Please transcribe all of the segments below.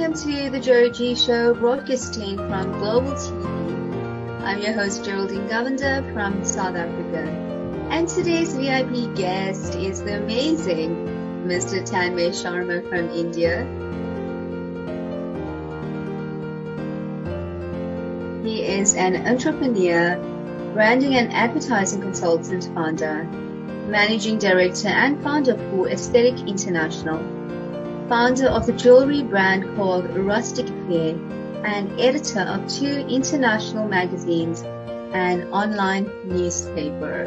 welcome to the Geri Show, broadcasting from Global TV. I'm your host Geraldine Govender from South Africa, and today's VIP guest is the amazing Mr. Tanmay Sharma from India. He is an entrepreneur, branding and advertising consultant, founder, managing director and founder for Aesthetic International, founder of the jewelry brand called Rustic Affair, and editor of 2 international magazines and online newspaper.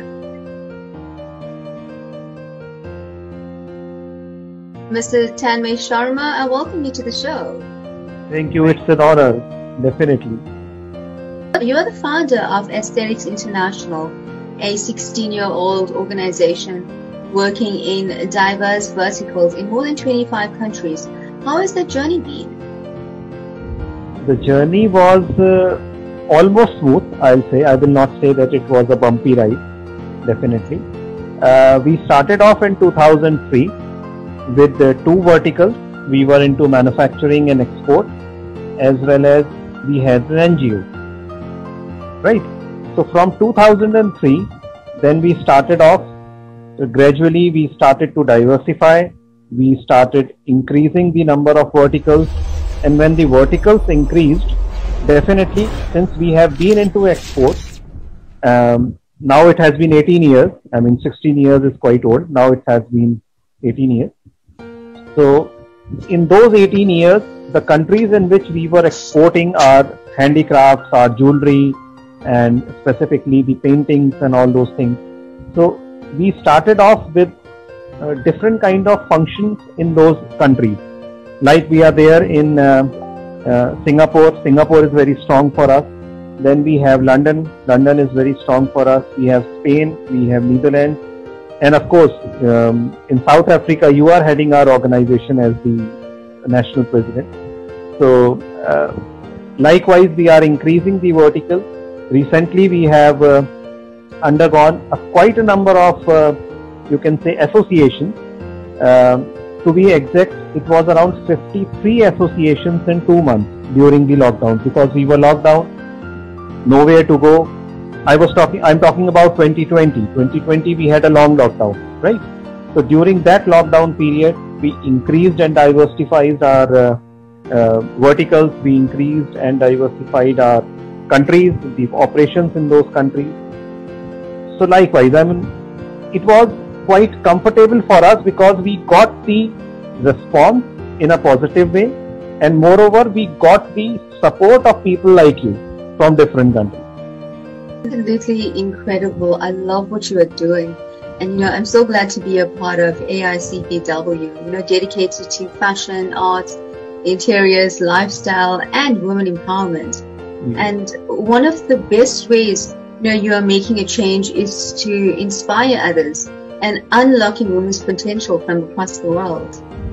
Mr. Tanmay Sharma, I welcome you to the show. Thank you. It's an honor, definitely. You are the founder of Aesthetics International, a 16-year-old organization working in diverse verticals in more than 25 countries. How has that journey been? The journey was almost smooth, I'll say. I will not say that it was a bumpy ride, definitely. We started off in 2003 with 2 verticals. We were into manufacturing and export, as well as we had an NGO. Right? So from 2003, then we started off. Gradually, we started to diversify. We started increasing the number of verticals. And when the verticals increased, definitely, since we have been into exports, now it has been 18 years. I mean, 16 years is quite old. Now it has been 18 years. So in those 18 years, the countries in which we were exporting our handicrafts, our jewelry, and specifically the paintings and all those things. So we started off with different kind of functions in those countries. Like we are there in Singapore. Singapore is very strong for us. Then we have London. London is very strong for us. We have Spain. We have Netherlands. And of course, in South Africa, you are heading our organization as the national president. So likewise, we are increasing the vertical. Recently, we have undergone quite a number of, you can say, associations. To be exact, it was around 53 associations in 2 months during the lockdown, because we were locked down, nowhere to go. I'm talking about 2020. 2020, we had a long lockdown, right? So during that lockdown period, we increased and diversified our verticals. We increased and diversified our countries, the operations in those countries. So likewise, I mean, it was quite comfortable for us because we got the response in a positive way, and moreover, we got the support of people like you from different countries. Absolutely incredible. I love what you are doing. And I'm so glad to be a part of AICPW, dedicated to fashion, art, interiors, lifestyle, and women empowerment. And one of the best ways you are making a change is to inspire others and unlocking women's potential from across the world.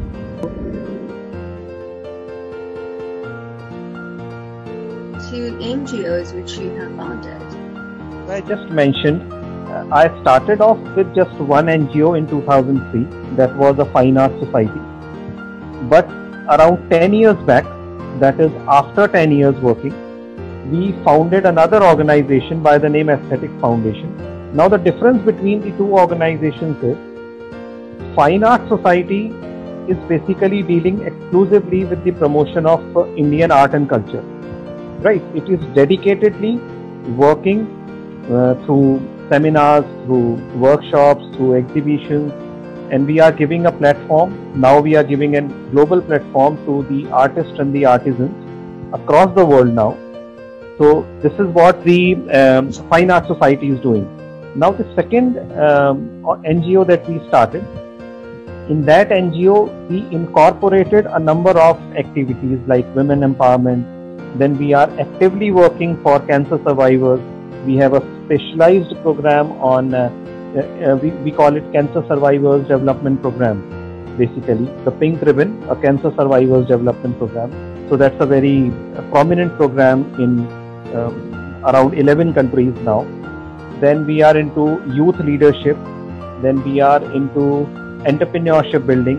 To NGOs which you have founded. I just mentioned, I started off with just one NGO in 2003, that was a Fine Arts Society. But around 10 years back, that is after 10 years working, we founded another organization by the name Aesthetic Foundation. Now the difference between the 2 organizations is, Fine Arts Society is basically dealing exclusively with the promotion of Indian art and culture. Right? It is dedicatedly working through seminars, through workshops, through exhibitions, and we are giving a platform. Now we are giving a global platform to the artists and the artisans across the world now. So this is what the Fine Arts Society is doing. Now the second NGO that we started, in that NGO we incorporated a number of activities like women empowerment. Then we are actively working for cancer survivors. We have a specialized program on, we call it Cancer Survivors Development Program, basically. The Pink Ribbon, a Cancer Survivors Development Program. So that's a very prominent program in around 11 countries now. Then we are into youth leadership. Then we are into entrepreneurship building.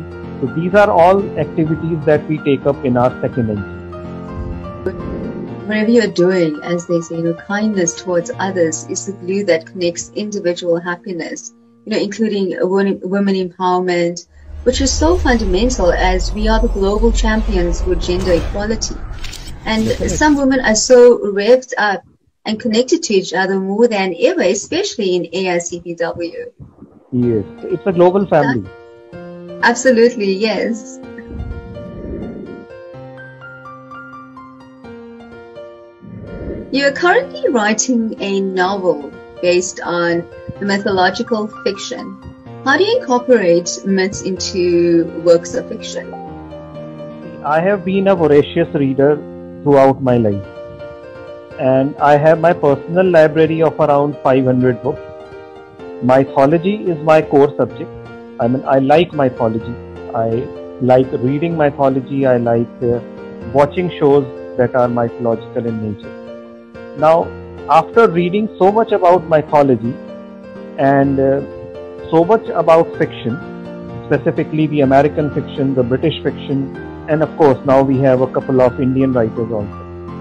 So these are all activities that we take up in our second engine. Whatever you're doing, as they say, kindness towards others is the glue that connects individual happiness, including women empowerment, which is so fundamental as we are the global champions for gender equality. And some women are so revved up and connected to each other more than ever, especially in AICPW. Yes, it's a global family. Absolutely, yes. You are currently writing a novel based on mythological fiction. How do you incorporate myths into works of fiction? I have been a voracious reader throughout my life, and I have my personal library of around 500 books. Mythology is my core subject. I mean, I like mythology. I like reading mythology. I like watching shows that are mythological in nature. Now, after reading so much about mythology and so much about fiction, specifically the American fiction, the British fiction, and of course now we have a couple of Indian writers also.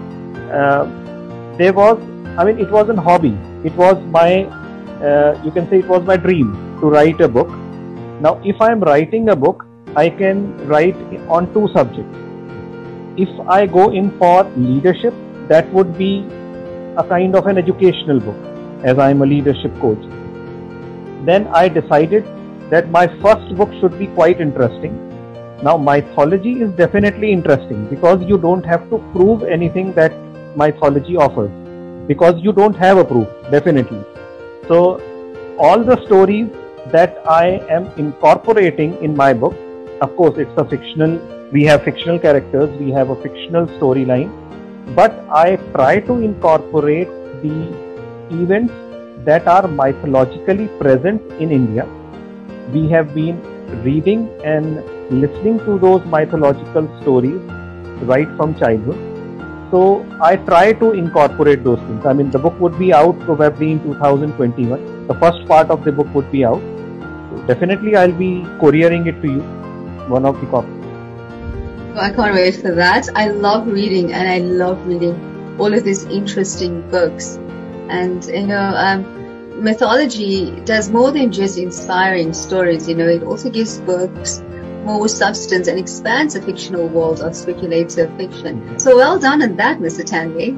It was a hobby. It was my, you can say it was my dream to write a book. Now, if I am writing a book, I can write on two subjects. If I go in for leadership, that would be a kind of an educational book, as I am a leadership coach. Then I decided that my first book should be quite interesting. Now, mythology is definitely interesting because you don't have to prove anything that mythology offers, because you don't have a proof, definitely. So, all the stories that I am incorporating in my book, of course, it's a fictional, we have fictional characters, we have a fictional storyline, but I try to incorporate the events that are mythologically present in India. We have been reading and listening to those mythological stories right from childhood. So I try to incorporate those things. I mean, the book would be out probably in 2021. The first part of the book would be out. So definitely I'll be couriering it to you, one of the copies. I can't wait for that. I love reading, and I love reading all of these interesting books. And, mythology does more than just inspiring stories, it also gives books more substance and expands the fictional world of speculative fiction. So well done on that, Mr. Tanmay.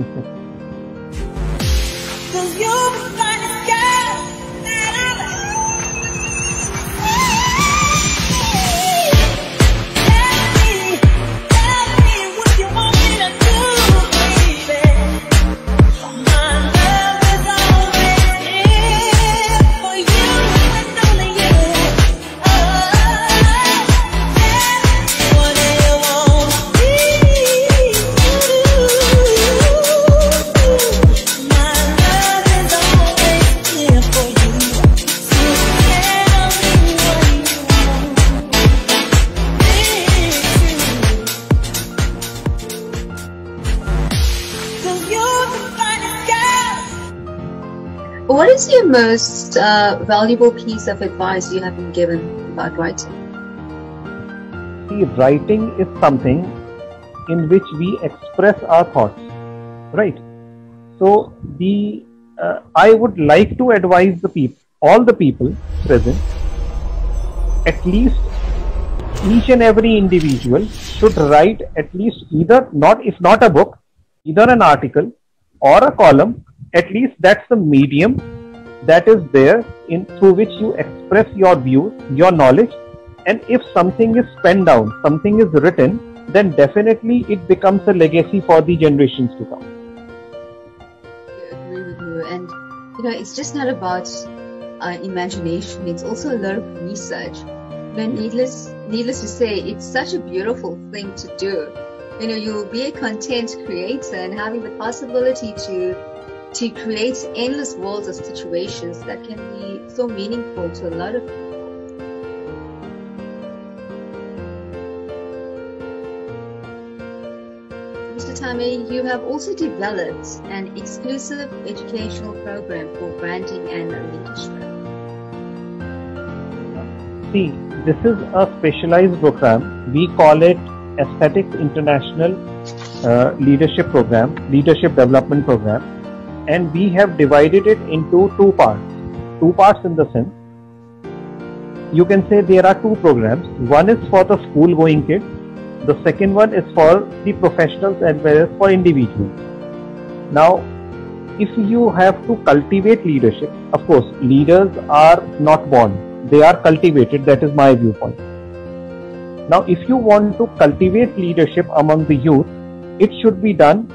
What is your most valuable piece of advice you have been given about writing? See, writing is something in which we express our thoughts, right? So I would like to advise all the people present, at least each and every individual should write at least if not a book, either an article or a column. At least that's the medium that is there through which you express your views, your knowledge, and if something is penned down, something is written, then definitely it becomes a legacy for the generations to come. I agree with you, and it's just not about imagination; it's also a lot of research. Needless to say, it's such a beautiful thing to do. You'll be a content creator and having the possibility to create endless worlds of situations that can be so meaningful to a lot of people. Mr. Tanmay, you have also developed an exclusive educational program for branding and leadership. See, this is a specialized program. We call it Aesthetics International Leadership Program, Leadership Development Program, and we have divided it into two parts. Two parts in the sense, you can say there are two programs. One is for the school-going kids. The second one is for the professionals as well as for individuals. Now, if you have to cultivate leadership, of course, leaders are not born. They are cultivated. That is my viewpoint. Now, if you want to cultivate leadership among the youth, it should be done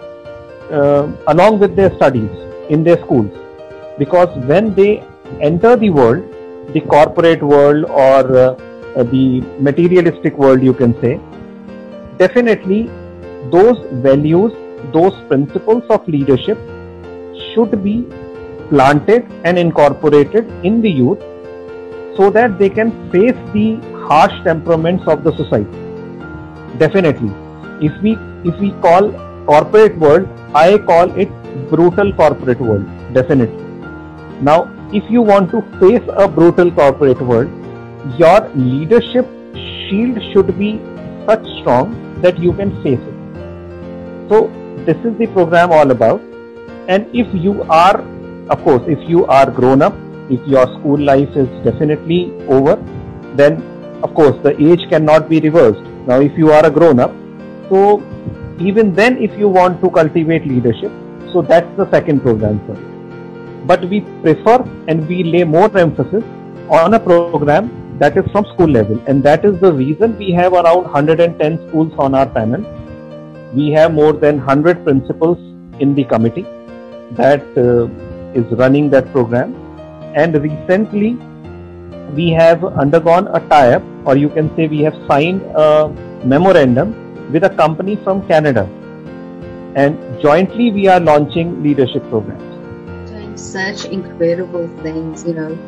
along with their studies in their schools. Because when they enter the world, the corporate world or the materialistic world, you can say, definitely those values, those principles of leadership should be planted and incorporated in the youth so that they can face the harsh temperaments of the society. Definitely. If we call corporate world, I call it brutal corporate world. Definitely. Now, if you want to face a brutal corporate world, your leadership shield should be such strong that you can face it. So this is the program all about. And if you are, of course, if you are grown up, if your school life is definitely over, then of course the age cannot be reversed. Now if you are a grown up, so even then if you want to cultivate leadership, so that's the second program for it. But we prefer and we lay more emphasis on a program that is from school level, and that is the reason we have around 110 schools on our panel. We have more than 100 principals in the committee that is running that program, and recently we have undergone a tie-up, or you can say we have signed a memorandum with a company from Canada, and jointly we are launching leadership programs. Doing such incredible things,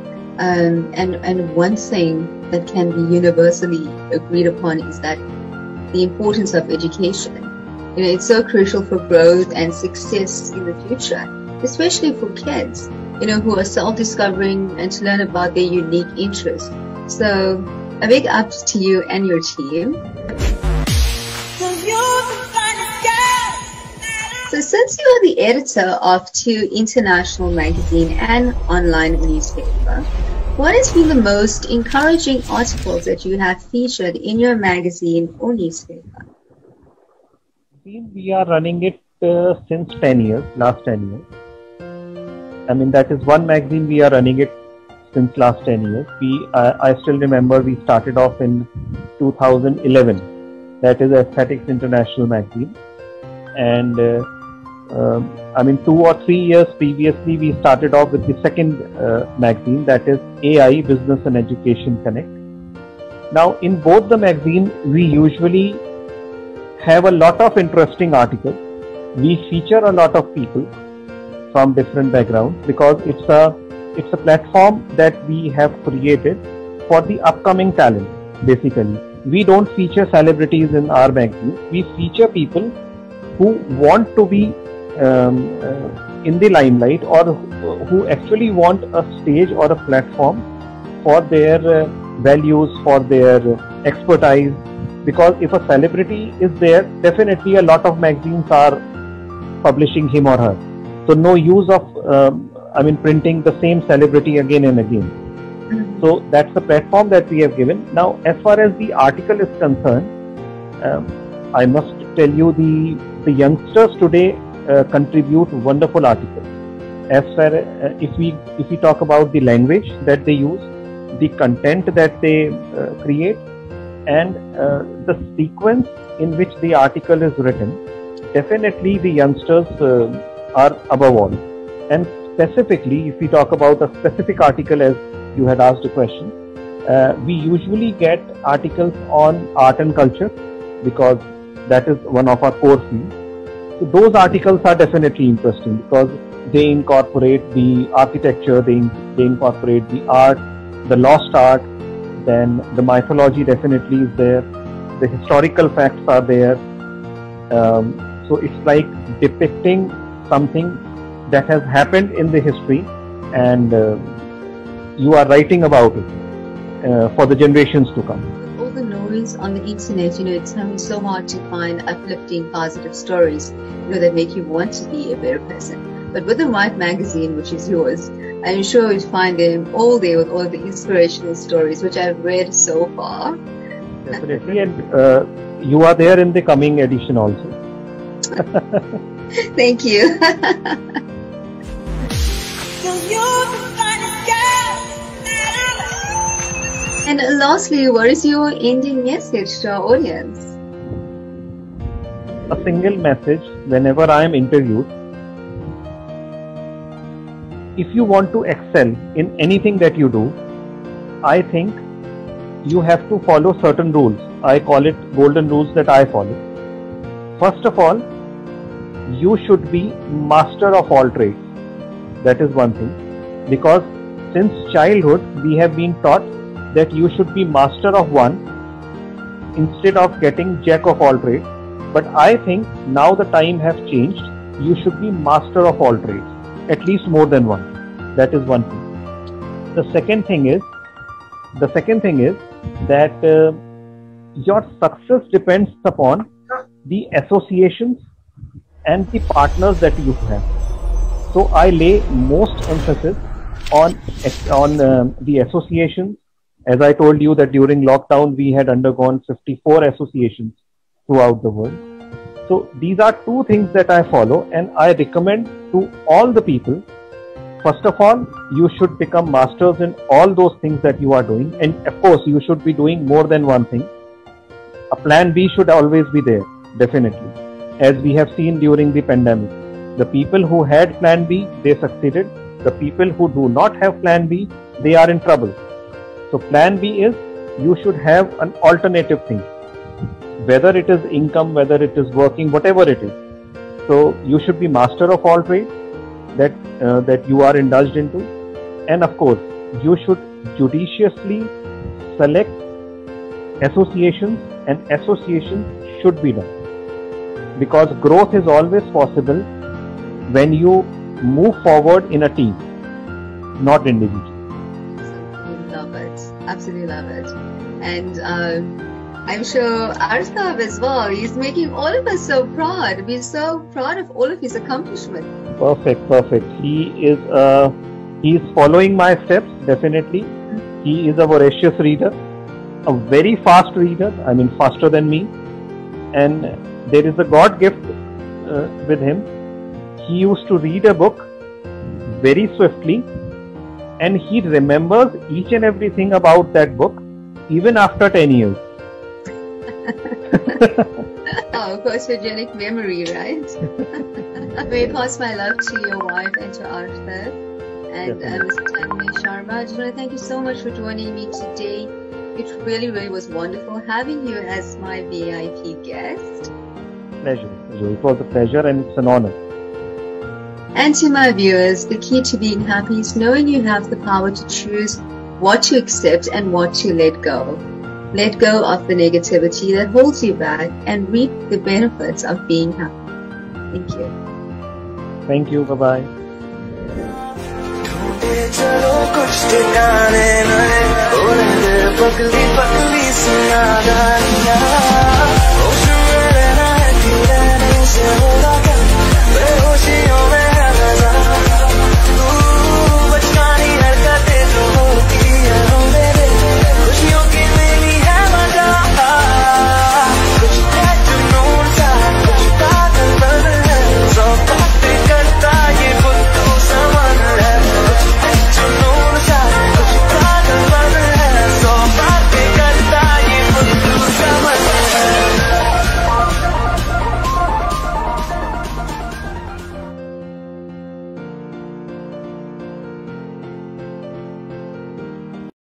and one thing that can be universally agreed upon is that the importance of education. It's so crucial for growth and success in the future, especially for kids, who are self-discovering and to learn about their unique interests. So a big ups to you and your team. So since you are the editor of 2 international magazine and online newspaper, what has been the most encouraging articles that you have featured in your magazine or newspaper? We are running it since 10 years, last 10 years. I mean, that is one magazine we are running it since last 10 years. I still remember we started off in 2011. That is Aesthetics International magazine. And 2 or 3 years previously, we started off with the second magazine, that is AI Business and Education Connect. Now, in both the magazines, we usually have a lot of interesting articles. We feature a lot of people from different backgrounds because it's a platform that we have created for the upcoming talent. Basically, we don't feature celebrities in our magazine. We feature people who want to be in the limelight, or who actually want a stage or a platform for their values, for their expertise. Because if a celebrity is there, definitely a lot of magazines are publishing him or her. So no use of printing the same celebrity again and again. So that's the platform that we have given. Now, as far as the article is concerned, I must tell you the youngsters today contribute wonderful articles. As far if we talk about the language that they use, the content that they create, and the sequence in which the article is written, definitely the youngsters are above all. And specifically, if we talk about a specific article, as you had asked a question, we usually get articles on art and culture because that is one of our core fields. So those articles are definitely interesting because they incorporate the architecture, they incorporate the art, the lost art, then the mythology definitely is there, the historical facts are there. So it's like depicting something that has happened in the history, and you are writing about it. for the generations to come. All the noise on the internet, it's so hard to find uplifting, positive stories, that make you want to be a better person. But with the right magazine, which is yours, I'm sure you'd find them all there with all the inspirational stories, which I've read so far. Definitely, and you are there in the coming edition also. Thank you. And lastly, what is your ending message to our audience? A single message whenever I am interviewed. If you want to excel in anything that you do, I think you have to follow certain rules. I call it golden rules that I follow. First of all, you should be master of all trades. That is one thing. Because since childhood, we have been taught that you should be master of one instead of getting jack of all trades. But I think now the time has changed. You should be master of all trades. At least more than one. That is one thing. The second thing is that your success depends upon the associations and the partners that you have. So I lay most emphasis on the associations. As I told you that during lockdown we had undergone 54 associations throughout the world. So these are two things that I follow, and I recommend to all the people. First of all, you should become masters in all those things that you are doing, and of course you should be doing more than one thing. A plan B should always be there, definitely. As we have seen during the pandemic, the people who had plan B, they succeeded. The people who do not have plan B, they are in trouble. So plan B is, you should have an alternative thing. Whether it is income, whether it is working, whatever it is. So you should be master of all trades that you are indulged into. And of course, you should judiciously select associations, and associations should be done. Because growth is always possible when you move forward in a team, not individually. Love it. Absolutely love it. And I'm sure Arshab as well, he's making all of us so proud. We're so proud of all of his accomplishments. Perfect. He is following my steps, definitely. He is a voracious reader, a very fast reader, faster than me. And there is a God gift with him. He used to read a book very swiftly, and he remembers each and everything about that book even after 10 years. Oh, photogenic memory, right? May I pass my love to your wife and to Arthur and Mr. Tanmay, Sharma. I just want to thank you so much for joining me today. It really was wonderful having you as my VIP guest. Pleasure. It was a pleasure and it's an honor. And to my viewers, the key to being happy is knowing you have the power to choose what to accept and what to let go. Let go of the negativity that holds you back and reap the benefits of being happy. Thank you. Thank you. Bye-bye. पगली पगली सुना गालियां